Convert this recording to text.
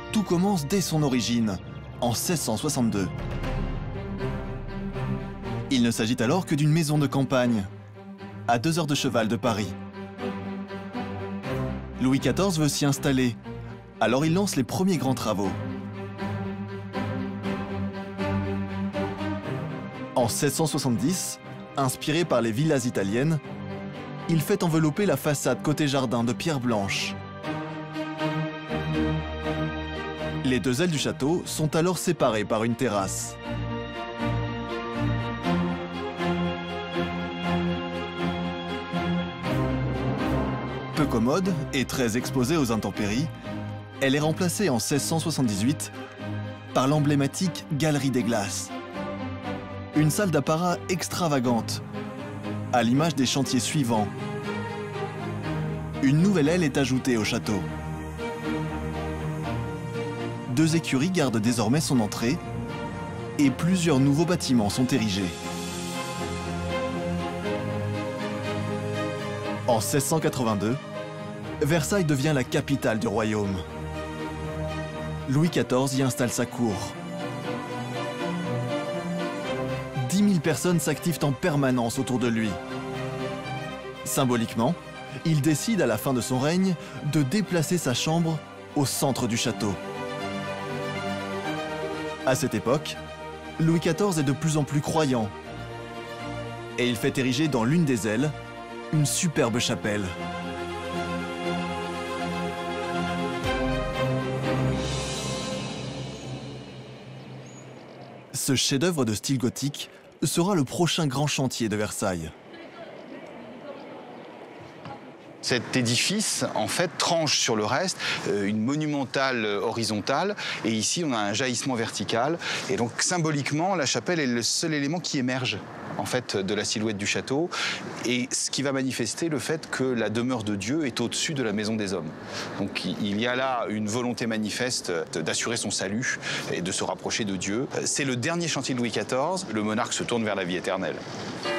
tout commence dès son origine, en 1662. Il ne s'agit alors que d'une maison de campagne, à 2 heures de cheval de Paris. Louis XIV veut s'y installer, alors il lance les premiers grands travaux. En 1670, inspiré par les villas italiennes, il fait envelopper la façade côté jardin de pierre blanche. Les 2 ailes du château sont alors séparées par une terrasse. Peu commode et très exposée aux intempéries, elle est remplacée en 1678 par l'emblématique Galerie des Glaces. Une salle d'apparat extravagante, à l'image des chantiers suivants. Une nouvelle aile est ajoutée au château. 2 écuries gardent désormais son entrée et plusieurs nouveaux bâtiments sont érigés. En 1682, Versailles devient la capitale du royaume. Louis XIV y installe sa cour. 10 000 personnes s'activent en permanence autour de lui. Symboliquement, il décide à la fin de son règne de déplacer sa chambre au centre du château. À cette époque, Louis XIV est de plus en plus croyant et il fait ériger dans l'une des ailes une superbe chapelle. Ce chef-d'œuvre de style gothique sera le prochain grand chantier de Versailles. Cet édifice, en fait, tranche sur le reste, une monumentale horizontale, et ici on a un jaillissement vertical. Et donc symboliquement, la chapelle est le seul élément qui émerge en fait de la silhouette du château, et ce qui va manifester le fait que la demeure de Dieu est au-dessus de la maison des hommes. Donc il y a là une volonté manifeste d'assurer son salut et de se rapprocher de Dieu. C'est le dernier chantier de Louis XIV, le monarque se tourne vers la vie éternelle.